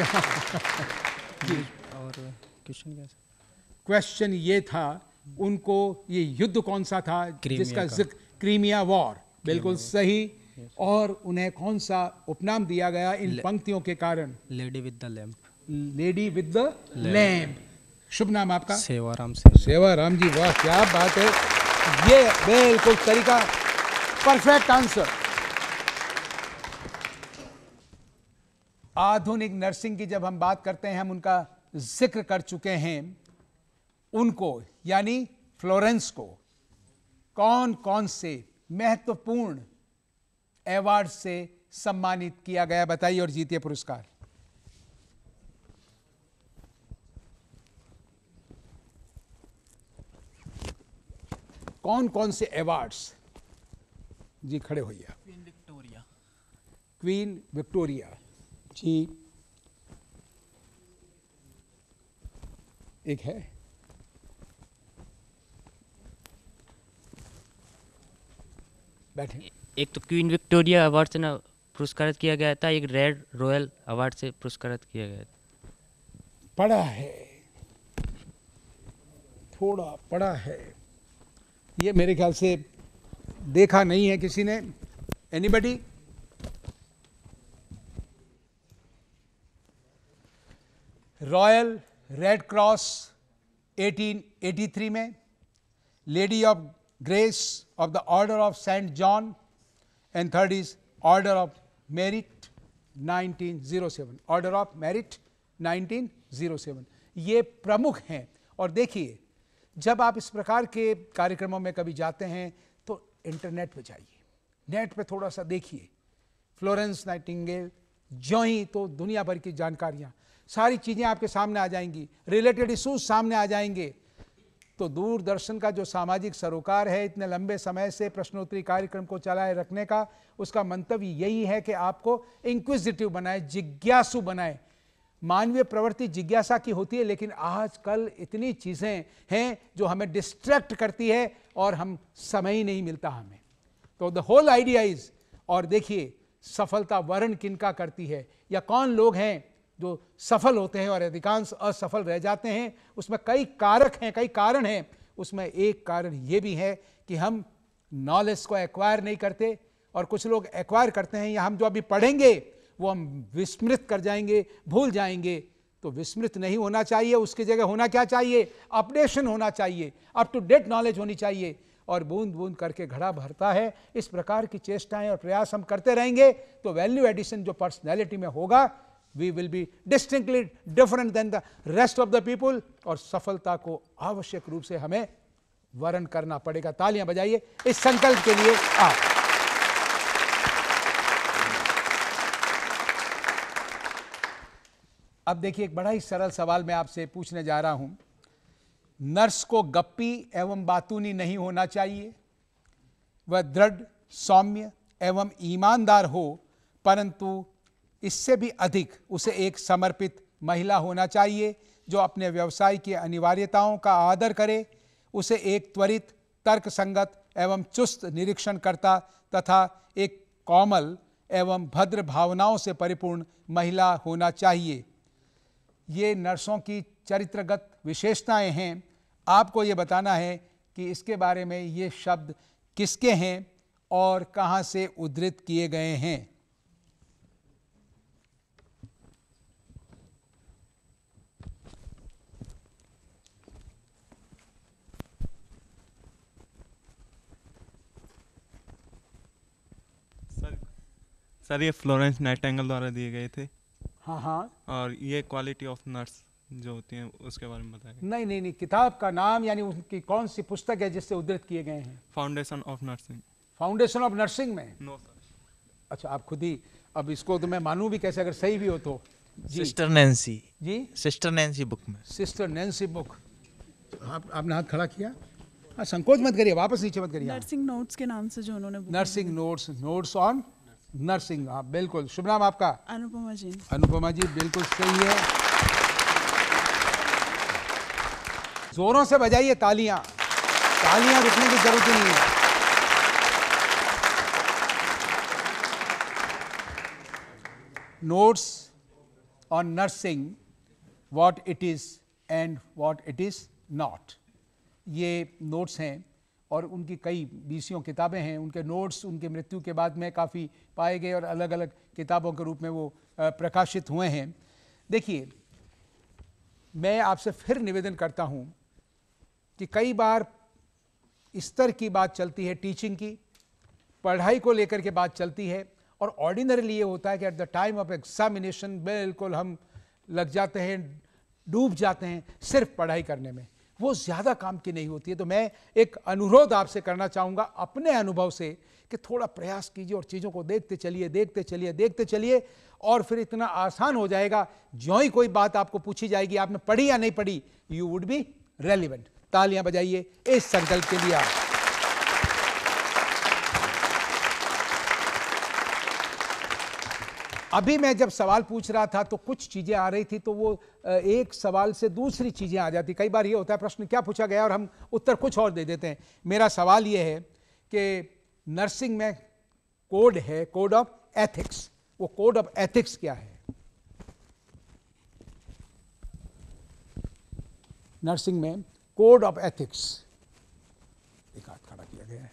और क्वेश्चन क्या? क्वेश्चन ये था उनको, ये युद्ध कौन सा था जिसका जिक्र, क्रीमिया वॉर, बिल्कुल सही। और उन्हें कौन सा उपनाम दिया गया इन पंक्तियों के कारण? Lady with the lamp. Lady with the lamp. शुभ नाम आपका? सेवाराम से। सेवाराम जी, वाह क्या बात है, ये बिल्कुल तरीका, परफेक्ट आंसर। आधुनिक नर्सिंग की जब हम बात करते हैं, हम उनका जिक्र कर चुके हैं। उनको यानी फ्लोरेंस को कौन कौन से महत्वपूर्ण अवार्ड से सम्मानित किया गया, बताइए और जीतिए पुरस्कार। कौन कौन से अवार्ड्स? जी खड़े होइए। Queen Victoria. क्वीन विक्टोरिया जी, एक है, बैठे। एक तो क्वीन विक्टोरिया अवार्ड से ना पुरस्कृत किया गया था, एक रेड रॉयल अवार्ड से पुरस्कृत किया गया था। पढ़ा है, थोड़ा पढ़ा है, ये मेरे ख्याल से देखा नहीं है किसी ने। एनीबडी? रॉयल रेड क्रॉस अठारह सौ तिरासी में, lady of grace of the order of Saint John, and third is order of merit nineteen zero seven, order of merit nineteen zero seven. ये प्रमुख हैं। और देखिए, जब आप इस प्रकार के कार्यक्रमों में कभी जाते हैं तो इंटरनेट पे जाइए, नेट पे थोड़ा सा देखिए, फ्लोरेंस नाइटिंगेल जो ही तो दुनिया भर की जानकारियाँ, सारी चीज़ें आपके सामने आ जाएंगी, रिलेटेड इशूज सामने आ जाएंगे। तो दूरदर्शन का जो सामाजिक सरोकार है इतने लंबे समय से प्रश्नोत्तरी कार्यक्रम को चलाए रखने का, उसका मंतव्य यही है कि आपको इंक्विजिटिव बनाए, जिज्ञासु बनाए। मानवीय प्रवृत्ति जिज्ञासा की होती है, लेकिन आजकल इतनी चीज़ें हैं जो हमें डिस्ट्रैक्ट करती है और हम समय ही नहीं मिलता हमें। तो द होल आइडिया इज, और देखिए सफलता वर्ण किनका करती है, या कौन लोग हैं जो सफल होते हैं और अधिकांश असफल रह जाते हैं। उसमें कई कारक हैं, कई कारण हैं। उसमें एक कारण ये भी है कि हम नॉलेज को एक्वायर नहीं करते, और कुछ लोग एक्वायर करते हैं, या हम जो अभी पढ़ेंगे वो हम विस्मृत कर जाएंगे, भूल जाएंगे। तो विस्मृत नहीं होना चाहिए, उसकी जगह होना क्या चाहिए? अपडेशन होना चाहिए, अप टू डेट नॉलेज होनी चाहिए। और बूंद बूंद करके घड़ा भरता है। इस प्रकार की चेष्टाएं और प्रयास हम करते रहेंगे तो वैल्यू एडिशन जो पर्सनैलिटी में होगा, we will be distinctly different than the rest of the people. और सफलता को आवश्यक रूप से हमें वर्ण करना पड़ेगा। तालियां बजाइए इस संकल्प के लिए। आप अब देखिए, एक बड़ा ही सरल सवाल मैं आपसे पूछने जा रहा हूं। नर्स को गप्पी एवं बातूनी नहीं होना चाहिए, वह दृढ़, सौम्य एवं ईमानदार हो, परंतु इससे भी अधिक उसे एक समर्पित महिला होना चाहिए जो अपने व्यवसाय की अनिवार्यताओं का आदर करे। उसे एक त्वरित, तर्कसंगत एवं चुस्त निरीक्षणकर्ता तथा एक कोमल एवं भद्र भावनाओं से परिपूर्ण महिला होना चाहिए। ये नर्सों की चरित्रगत विशेषताएं हैं। आपको ये बताना है कि इसके बारे में ये शब्द किसके हैं और कहाँ से उद्धृत किए गए हैं। सर सर ये फ्लोरेंस नाइटिंगेल द्वारा दिए गए थे। हाँ हाँ। और ये क्वालिटी ऑफ नर्स जो होती हैं उसके बारे में बताएं। नहीं नहीं नहीं, किताब का नाम यानी उनकी कौन सी पुस्तक है जिससे उद्धृत किए गए हैं? Foundation of nursing. Foundation of nursing में? No sir. अच्छा, आप खुद ही, अब इसको तो मैं मानूं भी कैसे अगर सही भी हो तो। Sister Nancy ji, sister Nancy book में। Sister Nancy book. आप आपने हाथ खड़ा किया? हाँ, संकोच मत करिए, वापस नीचे मत करिए। नर्सिंग नोट्स के नाम से जो उन्होंने nursing notes, notes on nursing. हाँ बिल्कुल। शुभ नाम आपका? अनुपमा जी। अनुपमा जी बिल्कुल सही है। जोरों से बजाइए तालियां, तालियां रुकने की जरूरत नहीं है। notes on nursing, what it is and what it is not. ये नोट्स हैं और उनकी कई बीसियों किताबें हैं. उनके नोट्स उनके मृत्यु के बाद में काफ़ी पाए गए और अलग अलग किताबों के रूप में वो प्रकाशित हुए हैं. देखिए, मैं आपसे फिर निवेदन करता हूँ कि कई बार स्तर की बात चलती है, टीचिंग की, पढ़ाई को लेकर के बात चलती है, और ऑर्डिनरली ये होता है कि at the time of examination बिल्कुल हम लग जाते हैं, डूब जाते हैं सिर्फ पढ़ाई करने में. वो ज़्यादा काम की नहीं होती है. तो मैं एक अनुरोध आपसे करना चाहूँगा अपने अनुभव से कि थोड़ा प्रयास कीजिए और चीज़ों को देखते चलिए देखते चलिए देखते चलिए और फिर इतना आसान हो जाएगा. ज्यों ही कोई बात आपको पूछी जाएगी, आपने पढ़ी या नहीं पढ़ी, यू वुड बी रेलिवेंट. तालियां बजाइए इस संकल्प के लिए. आप अभी मैं जब सवाल पूछ रहा था तो कुछ चीज़ें आ रही थी, तो वो एक सवाल से दूसरी चीज़ें आ जाती. कई बार ये होता है प्रश्न क्या पूछा गया और हम उत्तर कुछ और दे देते हैं. मेरा सवाल ये है कि नर्सिंग में कोड है, कोड ऑफ एथिक्स. वो कोड ऑफ एथिक्स क्या है? नर्सिंग में कोड ऑफ एथिक्स, एक हाथ खड़ा किया गया है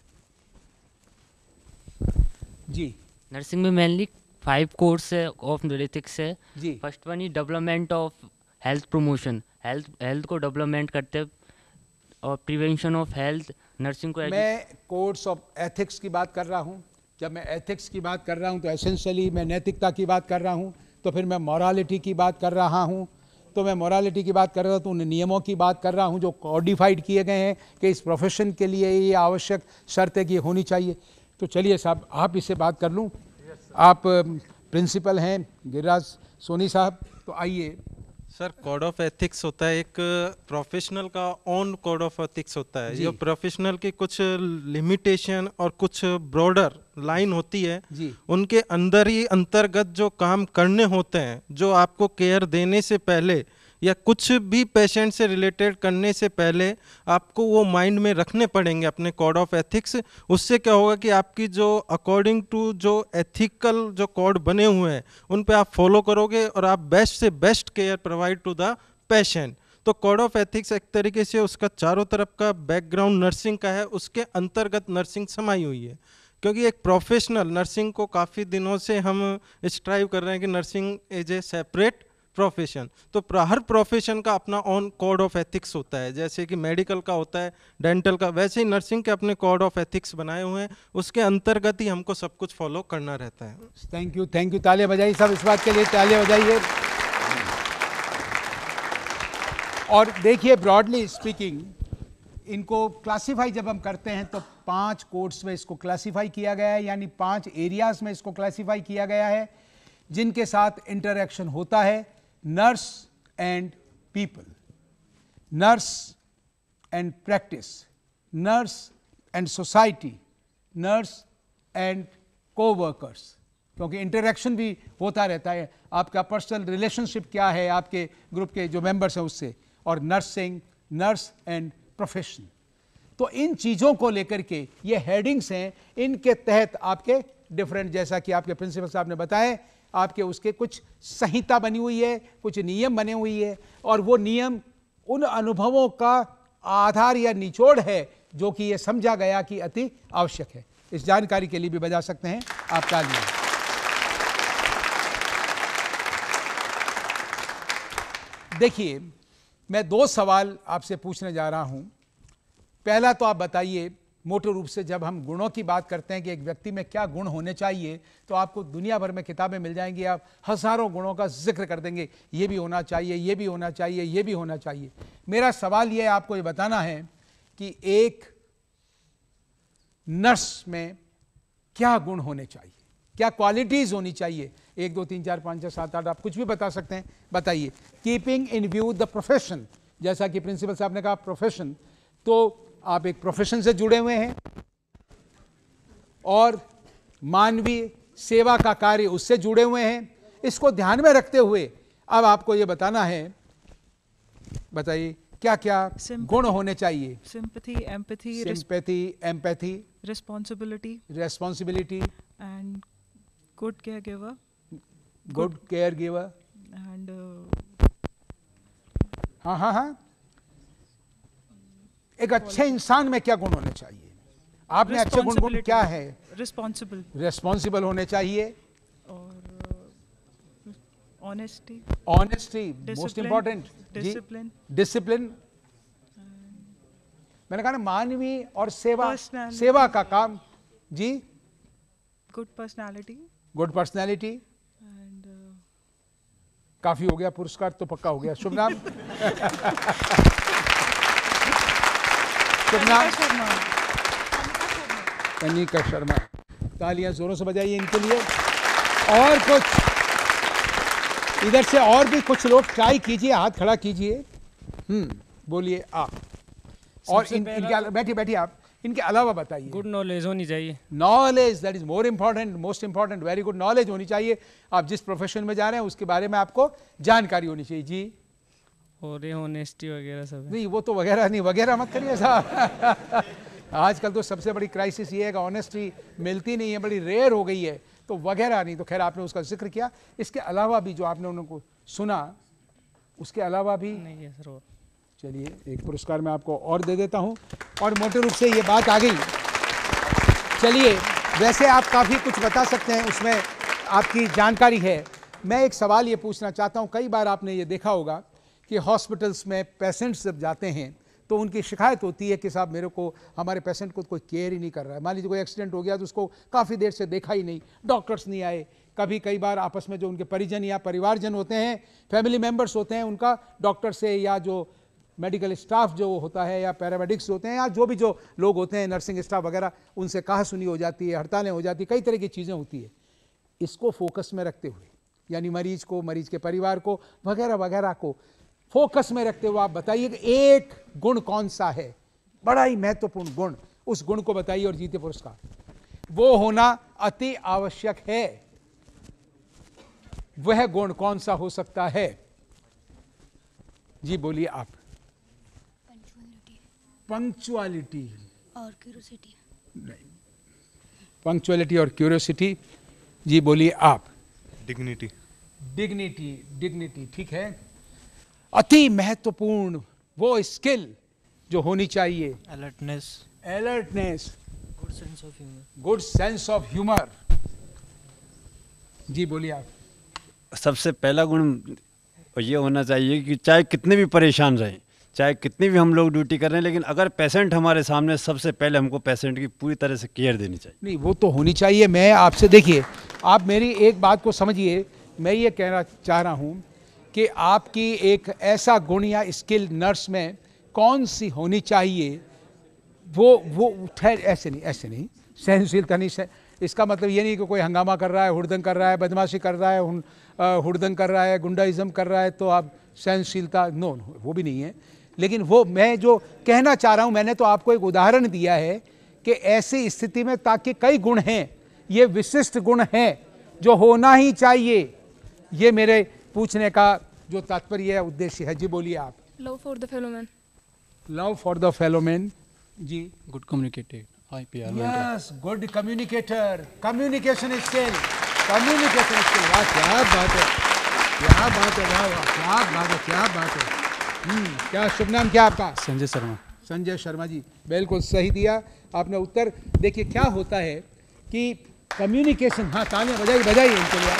जी. नर्सिंग में मेनली फाइव कोर्स है ऑफ एथिक्स है जी. फर्स्ट वन ही development of health promotion, health health को डेवलपमेंट करते हैं और प्रिवेंशन ऑफ हेल्थ. नर्सिंग को मैं कोड्स ऑफ एथिक्स की बात कर रहा हूँ. जब मैं एथिक्स की बात कर रहा हूँ तो एसेंशियली मैं नैतिकता की बात कर रहा हूँ, तो फिर मैं मॉरालिटी की बात कर रहा हूँ. तो मैं मॉरालिटी की बात कर रहा हूँ तो उन नियमों की बात कर रहा हूँ जो कॉडिफाइड किए गए हैं कि इस प्रोफेशन के लिए ये आवश्यक शर्त है कि होनी चाहिए. तो चलिए साहब, आप इससे बात कर लूँ. आप प्रिंसिपल हैं गिरिराज सोनी साहब, तो आइए. सर, कोड ऑफ एथिक्स होता है एक प्रोफेशनल का ओन कोड ऑफ एथिक्स होता है. ये प्रोफेशनल की कुछ लिमिटेशन और कुछ ब्रॉडर लाइन होती है जी. उनके अंदर ही अंतर्गत जो काम करने होते हैं, जो आपको केयर देने से पहले या कुछ भी पेशेंट से रिलेटेड करने से पहले आपको वो माइंड में रखने पड़ेंगे अपने कोड ऑफ एथिक्स. उससे क्या होगा कि आपकी जो अकॉर्डिंग टू जो एथिकल जो कोड बने हुए हैं उन पे आप फॉलो करोगे और आप बेस्ट से best care provide to the patient. तो कोड ऑफ एथिक्स एक तरीके से उसका चारों तरफ का बैकग्राउंड नर्सिंग का है, उसके अंतर्गत नर्सिंग समाई हुई है. क्योंकि एक प्रोफेशनल नर्सिंग को काफ़ी दिनों से हम स्ट्राइव कर रहे हैं कि nursing is a separate profession. तो हर प्रोफेशन का अपना ऑन कोड ऑफ एथिक्स होता है. जैसे कि मेडिकल का होता है, डेंटल का, वैसे ही नर्सिंग के अपने कोड ऑफ एथिक्स बनाए हुए हैं. उसके अंतर्गत ही हमको सब कुछ फॉलो करना रहता है. Thank you, thank you. तालियां बजाइए सब इस बात के लिए, तालियां बजाइए. और देखिए, ब्रॉडली स्पीकिंग इनको क्लासीफाई जब हम करते हैं तो पांच कोड्स में इसको क्लासीफाई किया गया है, यानी पांच एरियाज में इसको क्लासीफाई किया गया है जिनके साथ इंटरैक्शन होता है. Nurse and people, nurse and practice, nurse and society, nurse and coworkers. क्योंकि इंटरैक्शन भी होता रहता है, आपका पर्सनल रिलेशनशिप क्या है आपके ग्रुप के जो मेंबर्स हैं उससे. और नर्सिंग, नर्स एंड प्रोफेशन. तो इन चीज़ों को लेकर के ये हेडिंग्स हैं. इनके तहत आपके डिफरेंट, जैसा कि आपके प्रिंसिपल साहब ने बताया, आपके उसके कुछ संहिता बनी हुई है, कुछ नियम बने हुई है, और वो नियम उन अनुभवों का आधार या निचोड़ है जो कि ये समझा गया कि अति आवश्यक है. इस जानकारी के लिए भी बजा सकते हैं आप तालियां. देखिए, मैं दो सवाल आपसे पूछने जा रहा हूं. पहला तो आप बताइए, मोटे रूप से जब हम गुणों की बात करते हैं कि एक व्यक्ति में क्या गुण होने चाहिए, तो आपको दुनिया भर में किताबें मिल जाएंगी, आप हजारों गुणों का जिक्र कर देंगे, ये भी होना चाहिए, ये भी होना चाहिए, ये भी होना चाहिए. मेरा सवाल ये आपको ये बताना है कि एक नर्स में क्या गुण होने चाहिए, क्या क्वालिटीज होनी चाहिए. एक दो तीन चार पाँच छः सात आठ आप कुछ भी बता सकते हैं, बताइए. Keeping in view the profession, जैसा कि प्रिंसिपल साहब ने कहा प्रोफेशन, तो आप एक प्रोफेशन से जुड़े हुए हैं और मानवीय सेवा का कार्य उससे जुड़े हुए हैं. इसको ध्यान में रखते हुए अब आपको ये बताना है, बताइए क्या क्या गुण होने चाहिए. Sympathy, empathy, sympathy, empathy, responsibility, responsibility and good care giver. Good care giver and uh, हाँ हाँ हाँ एक अच्छे इंसान में क्या गुण होने चाहिए? आपने अच्छे गुण गुण क्या है? responsible रेस्पॉन्सिबल होने चाहिए और honesty honesty most Discipline. Important Discipline. Discipline मैंने कहा ना मानवीय और सेवा Personality. सेवा का काम जी good personality good personality and uh, काफी हो गया पुरस्कार तो पक्का हो गया शुभ नाम शुभ नाम कनिका शर्मा तालियां जोरों से बजाइए इनके लिए और कुछ इधर से और भी कुछ लोग ट्राई कीजिए हाथ खड़ा कीजिए हम्म बोलिए आप और इन, इनके अला- बैठिए बैठिए आप इनके अलावा बताइए गुड नॉलेज होनी चाहिए knowledge that is more important most important very good knowledge होनी चाहिए आप जिस प्रोफेशन में जा रहे हैं उसके बारे में आपको जानकारी होनी चाहिए जी और ये ऑनेस्टी वगैरह सब है। नहीं वो तो वगैरह नहीं वगैरह मत करिए साहब आजकल तो सबसे बड़ी क्राइसिस ये है कि ऑनेस्टी मिलती नहीं है बड़ी रेयर हो गई है तो वगैरह नहीं तो खैर आपने उसका जिक्र किया इसके अलावा भी जो आपने उनको सुना उसके अलावा भी नहीं है सर और चलिए एक पुरस्कार मैं आपको और दे देता हूं और मोटे रूप से ये बात आ गई चलिए वैसे आप काफ़ी कुछ बता सकते हैं उसमें आपकी जानकारी है मैं एक सवाल ये पूछना चाहता हूं कई बार आपने ये देखा होगा कि हॉस्पिटल्स में पेशेंट्स जब जाते हैं तो उनकी शिकायत होती है कि साहब मेरे को हमारे पेशेंट को कोई केयर ही नहीं कर रहा है मान लीजिए कोई एक्सीडेंट हो गया तो उसको काफ़ी देर से देखा ही नहीं डॉक्टर्स नहीं आए कभी कई बार आपस में जो उनके परिजन या परिवारजन होते हैं फैमिली मेम्बर्स होते हैं उनका डॉक्टर से या जो मेडिकल स्टाफ जो होता है या पैरामेडिक्स होते हैं या जो भी जो लोग होते हैं नर्सिंग स्टाफ वगैरह उनसे कहा सुनी हो जाती है हड़तालें हो जाती है कई तरह की चीज़ें होती है इसको फोकस में रखते हुए यानी मरीज को मरीज के परिवार को वगैरह वगैरह को फोकस में रखते हुए आप बताइए कि एक गुण कौन सा है बड़ा ही महत्वपूर्ण गुण उस गुण को बताइए और जीते पुरस्कार वो होना अति आवश्यक है वह गुण कौन सा हो सकता है जी बोलिए आप पंक्चुअलिटी और क्यूरियोसिटी नहीं पंक्चुअलिटी और क्यूरियोसिटी जी बोलिए आप डिग्निटी डिग्निटी डिग्निटी ठीक है अति महत्वपूर्ण वो स्किल जो होनी चाहिए alertness alertness good sense of humour good sense of humour जी बोलिए आप सबसे पहला गुण ये होना चाहिए कि चाहे कितने भी परेशान रहें चाहे कितनी भी हम लोग ड्यूटी कर रहे हैं लेकिन अगर पेशेंट हमारे सामने सबसे पहले हमको पेशेंट की पूरी तरह से केयर देनी चाहिए नहीं वो तो होनी चाहिए मैं आपसे देखिए आप मेरी एक बात को समझिए मैं ये कहना चाह रहा हूँ कि आपकी एक ऐसा गुण या स्किल नर्स में कौन सी होनी चाहिए वो वो ठहर ऐसे नहीं ऐसे नहीं सहनशीलता नहीं सह, इसका मतलब ये नहीं कि कोई हंगामा कर रहा है हुड़दंग कर रहा है बदमाशी कर रहा है हुड़दंग कर रहा है गुंडाइज्म कर रहा है तो आप सहनशीलता नो नो वो भी नहीं है लेकिन वो मैं जो कहना चाह रहा हूँ मैंने तो आपको एक उदाहरण दिया है कि ऐसी स्थिति में ताकि कई गुण हैं ये विशिष्ट गुण हैं जो होना ही चाहिए ये मेरे पूछने का जो तात्पर्य है उद्देश्य है जी बोलिए आप love for the fellow man love for the fellow man जी good communicated high P R yes good communicator communication skill communication skill वाह क्या बात है क्या बात है वाह वाह क्या बात है क्या बात है हम्म क्या शुभ नाम क्या आपका संजय शर्मा संजय शर्मा जी बिल्कुल सही दिया आपने उत्तर देखिए क्या होता है कि कम्युनिकेशन हाँ तालियां बजाइए बजाइए इनके लिए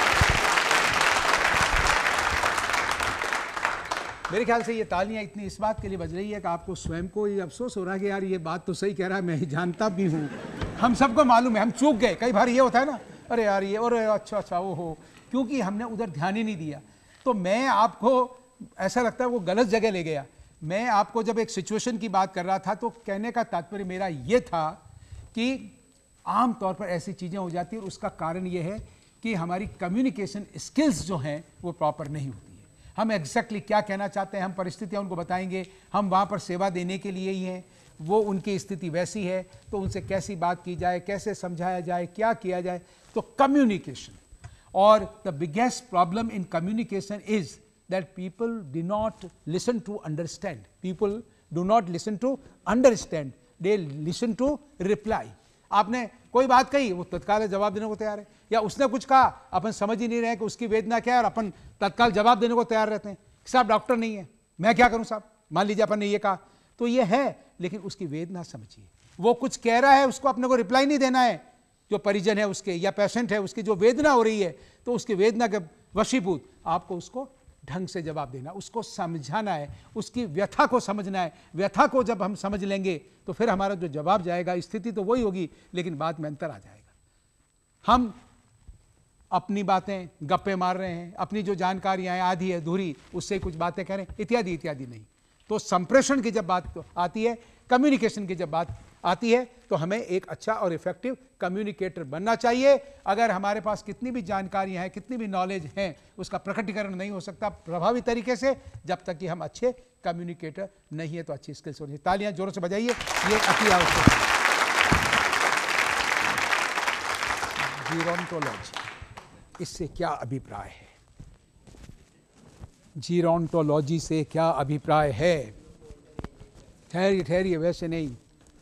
मेरे ख्याल से ये तालियां इतनी इस बात के लिए बज रही है कि आपको स्वयं को ये अफसोस हो रहा है कि यार ये बात तो सही कह रहा है मैं जानता भी हूँ हम सबको मालूम है हम चूक गए कई बार ये होता है ना अरे यार ये अरे अच्छा अच्छा वो हो क्योंकि हमने उधर ध्यान ही नहीं दिया तो मैं आपको ऐसा लगता है वो गलत जगह ले गया मैं आपको जब एक सिचुएशन की बात कर रहा था तो कहने का तात्पर्य मेरा ये था कि आम तौर पर ऐसी चीज़ें हो जाती हैं और उसका कारण ये है कि हमारी कम्युनिकेशन स्किल्स जो हैं वो प्रॉपर नहीं होती है हम एग्जैक्टली क्या कहना चाहते हैं हम परिस्थितियां उनको बताएंगे हम वहाँ पर सेवा देने के लिए ही हैं वो उनकी स्थिति वैसी है तो उनसे कैसी बात की जाए कैसे समझाया जाए क्या किया जाए तो कम्युनिकेशन और the biggest problem in communication is that people do not listen to understand people do not listen to understand they listen to reply आपने कोई बात कही, वो तत्काल जवाब देने को तैयार है, या उसने कुछ कहा, अपन समझ ही नहीं रहे कि उसकी वेदना क्या है, और अपन तत्काल जवाब देने को तैयार रहते हैं। साहब डॉक्टर नहीं है, मैं क्या करूं साहब, मान लीजिए अपन ने ये कहा, तो ये है, लेकिन उसकी वेदना समझिए। वो कुछ कह रहा है, उसको अपने को रिप्लाई नहीं देना है, जो परिजन है उसके या पेशेंट है उसकी जो वेदना हो रही है, तो उसकी वेदना के वशीभूत आपको उसको ढंग से जवाब देना, उसको समझाना है, उसकी व्यथा को समझना है। व्यथा को जब हम समझ लेंगे तो फिर हमारा जो जवाब जाएगा, स्थिति तो वही होगी, लेकिन बात में अंतर आ जाएगा। हम अपनी बातें गप्पे मार रहे हैं, अपनी जो जानकारियां हैं आधी अधूरी, उससे कुछ बातें करें, इत्यादि इत्यादि नहीं। तो संप्रेषण की जब बात आती है, कम्युनिकेशन की जब बात आती है, तो हमें एक अच्छा और इफेक्टिव कम्युनिकेटर बनना चाहिए। अगर हमारे पास कितनी भी जानकारियां हैं, कितनी भी नॉलेज हैं, उसका प्रकटीकरण नहीं हो सकता प्रभावी तरीके से जब तक कि हम अच्छे कम्युनिकेटर नहीं है। तो अच्छी स्किल्स होनी चाहिए। तालियां जोरों से बजाइए, ये अति आवश्यक है। जीरोंटोलॉजी, इससे क्या अभिप्राय है? जीरोंटोलॉजी से क्या अभिप्राय है? ठहरिए ठहरिए, वैसे नहीं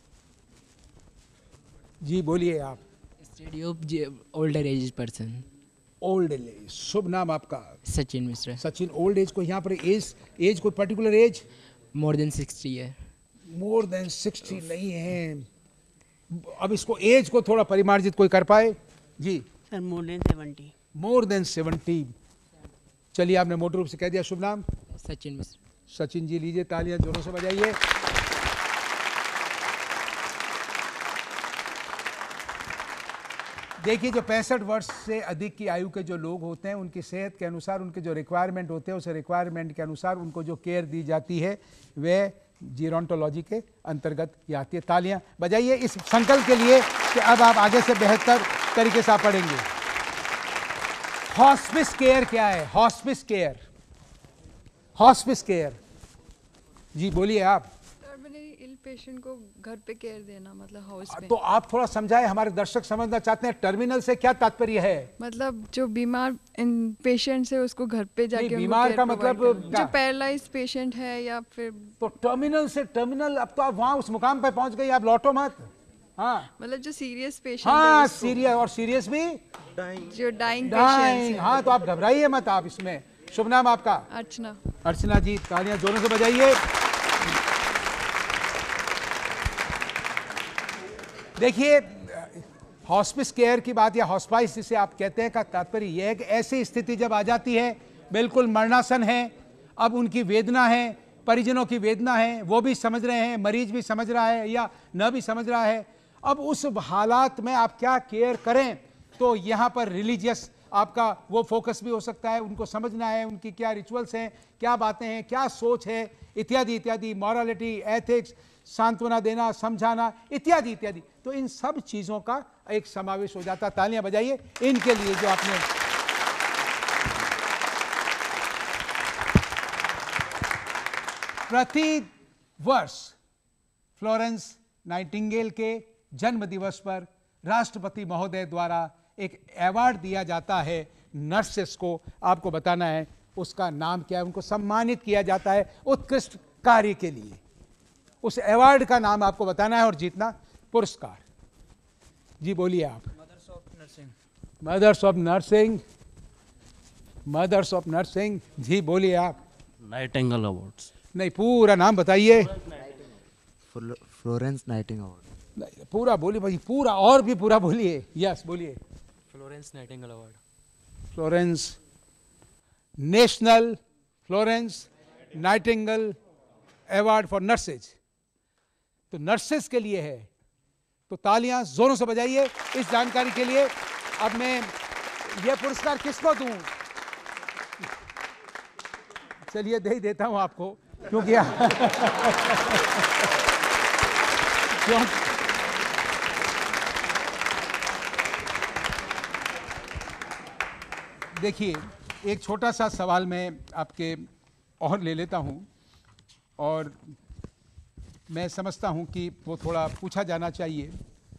जी, बोलिए आप। Study of older age person. Old age, शुभ नाम आपका? सचिन मिश्रा। सचिन, ओल्ड एज को यहाँ पर एज एज कोई particular age? More than sixty है। मोर देन सिक्सटी नहीं है, अब इसको एज को थोड़ा परिमार्जित कोई कर पाए जी? Sir more than seventy. More than seventy, चलिए आपने मोटे रूप से कह दिया। शुभ नाम? सचिन मिश्रा। सचिन जी, लीजिए तालियां जोरों से बजाइए। देखिए, जो पैंसठ वर्ष से अधिक की आयु के जो लोग होते हैं, उनकी सेहत के अनुसार उनके जो रिक्वायरमेंट होते हैं, उस रिक्वायरमेंट के अनुसार उनको जो केयर दी जाती है, वह जीरोंटोलॉजी के अंतर्गत ही आती है। तालियां बजाइए इस संकल्प के लिए कि अब आप आगे से बेहतर तरीके से आप पढ़ेंगे। हॉस्पिस केयर क्या है? हॉस्पिस केयर, हॉस्पिस केयर जी बोलिए आप। इल पेशेंट को घर पे केयर देना, मतलब हाउस पे। तो आप थोड़ा समझाएं, हमारे दर्शक समझना चाहते हैं टर्मिनल से क्या तात्पर्य है? मतलब जो बीमार पेशेंट है उसको घर पे जाके बीमार का मतलब जो पैरालाइज पेशेंट है या फिर। तो टर्मिनल से टर्मिनल, अब तो आप वहां उस मुकाम पे पहुंच गई, आप लौटो मत। हाँ, मतलब जो सीरियस पेशेंट हाँ, सीरियस और सीरियस भी जो डाइंग डाइंग। हाँ, तो आप घबराइए मत आप इसमें। शुभ नाम आपका? अर्चना। अर्चना जी, तालियां जोरों से बजाइए। देखिए, हॉस्पिस केयर की बात या हॉस्पाइस जिसे आप कहते हैं का तात्पर्य यह है कि ऐसी स्थिति जब आ जाती है, बिल्कुल मरणासन है, अब उनकी वेदना है, परिजनों की वेदना है, वो भी समझ रहे हैं, मरीज भी समझ रहा है या न भी समझ रहा है, अब उस हालात में आप क्या केयर करें? तो यहाँ पर रिलीजियस आपका वो फोकस भी हो सकता है, उनको समझना है उनकी क्या रिचुअल्स हैं, क्या बातें हैं, क्या सोच है, इत्यादि इत्यादि, मॉरलिटी, एथिक्स, सांत्वना देना, समझाना, इत्यादि इत्यादि। तो इन सब चीज़ों का एक समावेश हो जाता। तालियां बजाइए इनके लिए जो आपने प्रति वर्ष फ्लोरेंस नाइटिंगेल के जन्म दिवस पर राष्ट्रपति महोदय द्वारा एक अवार्ड दिया जाता है नर्सेस को। आपको बताना है उसका नाम क्या है, उनको सम्मानित किया जाता है उत्कृष्ट कार्य के लिए। उस अवार्ड का नाम आपको बताना है और जीतना पुरस्कार। जी बोलिए आप। Mothers of nursing. Mothers of nursing, mothers of nursing जी बोलिए आप। Nightingale awards. नहीं, पूरा नाम बताइए। Florence Nightingale award. पूरा बोलिए भाई, पूरा और भी पूरा बोलिए। यस बोलिए। Florence Nightingale award. Florence national Florence Nightingale award for nurses. तो नर्सेस के लिए है, तो तालियां जोरों से बजाइए इस जानकारी के लिए। अब मैं यह पुरस्कार किसको दूं? चलिए दे ही देता हूं आपको, क्योंकि क्यों देखिए, एक छोटा सा सवाल मैं आपके और ले लेता हूं, और मैं समझता हूं कि वो थोड़ा पूछा जाना चाहिए।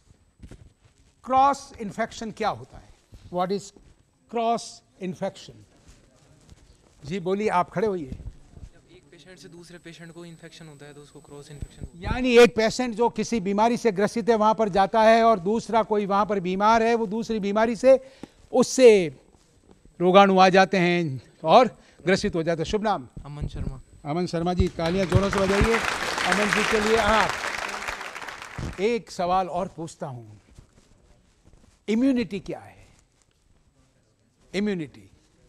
क्रॉस इन्फेक्शन क्या होता है? What is cross infection? जी बोलिए, आप खड़े होइए। जब एक पेशेंट से दूसरे पेशेंट को इन्फेक्शन होता है तो उसको क्रॉस इन्फेक्शन। यानी एक पेशेंट जो किसी बीमारी से ग्रसित है वहां पर जाता है और दूसरा कोई वहां पर बीमार है, वो दूसरी बीमारी से उससे रोगाणु आ जाते हैं और ग्रसित हो जाते हैं। शुभ नाम? अमन शर्मा। अमन शर्मा जी, तालियां जोरों से बजाइए अमन जी के लिए। आप एक सवाल और पूछता हूं, इम्यूनिटी क्या है? इम्यूनिटी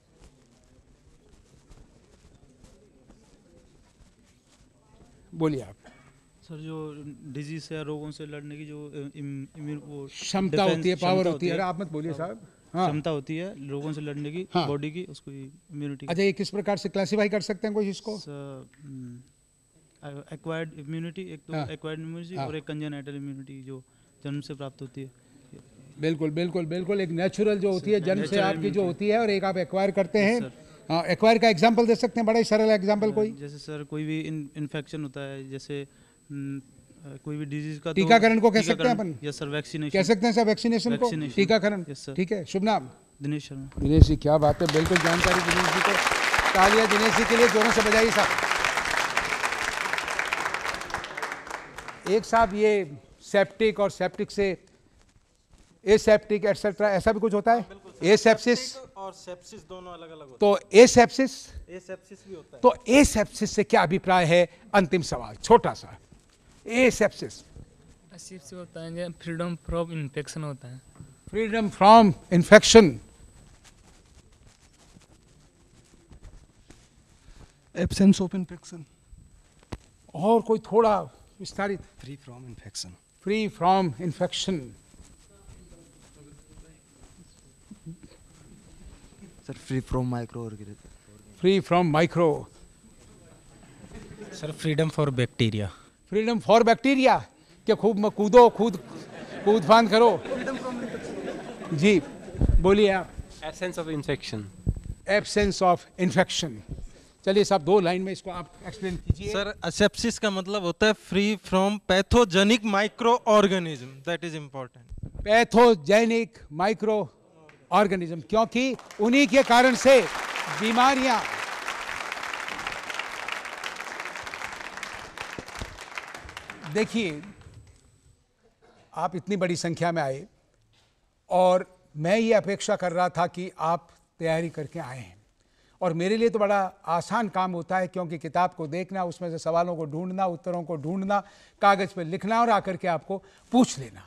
बोलिए आप। सर जो डिजीज या रोगों से लड़ने की जो इम्यून वो क्षमता होती है, पावर होती है। अरे आप मत बोलिए साहब। हाँ। क्षमता होती है लोगों से लड़ने की, हाँ। बॉडी की, उसको इम्यूनिटी। अच्छा, ये किस प्रकार से क्लासिफाई कर सकते हैं कोई इसको? एक्वायर्ड इम्यूनिटी, एक तो एक्वायर्ड इम्यूनिटी और एक कंजेनाइटल इम्यूनिटी जो जन्म से प्राप्त होती है। बिल्कुल बिल्कुल बिल्कुल। एक नेचुरल जो होती है जन्म से आपकी जो होती है, और एक आप एक्वायर करते हैं। हाँ, एक्वायर का एग्जांपल दे सकते हैं, बड़ा ही सरल एग्जांपल कोई? जैसे सर कोई भी इन्फेक्शन होता है, जैसे कोई भी डिजीज का टीकाकरण को कह सकते हैं अपन? यस सर, वैक्सीनेशन कह सकते हैं सर, वैक्सीनेशन को टीकाकरण। ठीक है, शुभ नाम? दिनेश शर्मा। दिनेश जी, क्या बात है, बिल्कुल जानकारी दिनेश जी को। तालियां दिनेश जी के लिए जोरों से बजाइए साहब। एक साहब, ये सेप्टिक और सेप्टिक से एसेप्टिक एटसेट्रा ऐसा भी कुछ होता है? एसेप्सिस और सेप्सिस दोनों अलग अलग होते हैं। तो एसेप्सिस एसेप्सिस भी होता है। तो एसेप्सिस से क्या अभिप्राय है? अंतिम सवाल छोटा सा। एसेप्सिस एसेप्सिस होता है फ्रीडम फ्रॉम इन्फेक्शन होता है। Freedom from infection. Absence of infection. और कोई थोड़ा विस्तारित? Free from infection. Free from infection. Sir free from microorganism. Free from micro. Sir freedom for bacteria. Freedom for bacteria. क्या खूब कूदो, कूद कूद फान करो। जी बोलिए आप। Absence of infection. Absence of infection. चलिए साहब, दो लाइन में इसको आप एक्सप्लेन कीजिए। सर एसेप्सिस का मतलब होता है free from pathogenic microorganism, that is important. Pathogenic microorganism, क्योंकि उन्हीं के कारण से बीमारियां देखिए, आप इतनी बड़ी संख्या में आए और मैं ये अपेक्षा कर रहा था कि आप तैयारी करके आए हैं, और मेरे लिए तो बड़ा आसान काम होता है, क्योंकि किताब को देखना, उसमें से सवालों को ढूंढना, उत्तरों को ढूंढना, कागज़ पर लिखना और आकर के आपको पूछ लेना।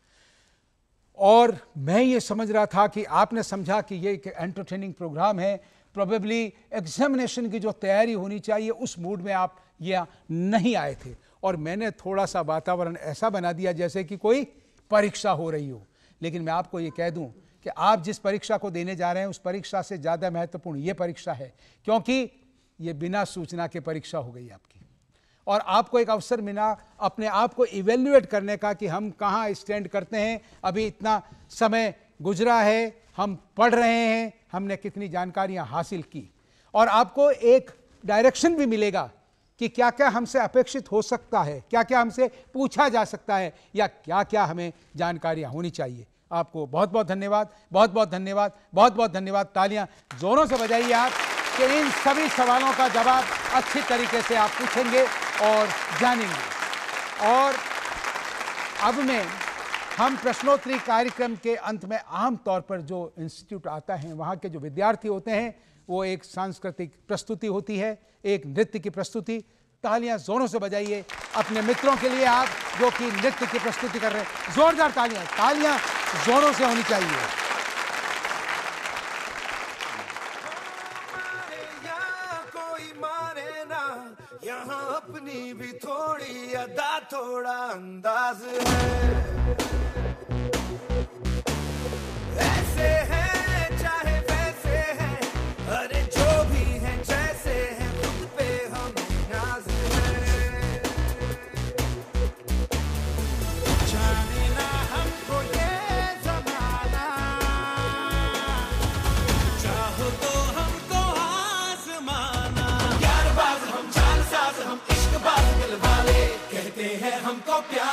और मैं ये समझ रहा था कि आपने समझा कि ये एक एंटरटेनिंग प्रोग्राम है, प्रोबेबली एग्जामिनेशन की जो तैयारी होनी चाहिए उस मूड में आप ये नहीं आए थे, और मैंने थोड़ा सा वातावरण ऐसा बना दिया जैसे कि कोई परीक्षा हो रही हो। लेकिन मैं आपको ये कह दूं कि आप जिस परीक्षा को देने जा रहे हैं उस परीक्षा से ज़्यादा महत्वपूर्ण ये परीक्षा है, क्योंकि ये बिना सूचना के परीक्षा हो गई आपकी, और आपको एक अवसर मिला अपने आप को इवेल्युएट करने का कि हम कहाँ स्टैंड करते हैं। अभी इतना समय गुजरा है, हम पढ़ रहे हैं, हमने कितनी जानकारियाँ हासिल की, और आपको एक डायरेक्शन भी मिलेगा कि क्या क्या हमसे अपेक्षित हो सकता है, क्या क्या हमसे पूछा जा सकता है, या क्या क्या हमें जानकारियाँ होनी चाहिए। आपको बहुत बहुत धन्यवाद, बहुत बहुत धन्यवाद, बहुत बहुत धन्यवाद। तालियां जोरों से बजाइए आप कि इन सभी सवालों का जवाब अच्छी तरीके से आप पूछेंगे और जानेंगे। और अब में हम प्रश्नोत्तरी कार्यक्रम के अंत में आम तौर पर जो इंस्टीट्यूट आता है, वहाँ के जो विद्यार्थी होते हैं, वो एक सांस्कृतिक प्रस्तुति होती है, एक नृत्य की प्रस्तुति। तालियां जोरों से बजाइए अपने मित्रों के लिए आप जो कि नृत्य की प्रस्तुति कर रहे हैं। जोरदार तालियां, तालियां जोरों से होनी चाहिए। कोई मारे ना, यहाँ अपनी भी थोड़ी अदा, थोड़ा अंदाज है। ऐसे है चाहे वैसे है, अरे जो भी है जैसे है, खुद पे हम नाज है। जाने ना हमको ये जमाना, चाहो तो हमको आसमाना। यार बाज हम, चाल साज हम, इश्क बाज दिल वाले, कहते हैं हमको प्यार।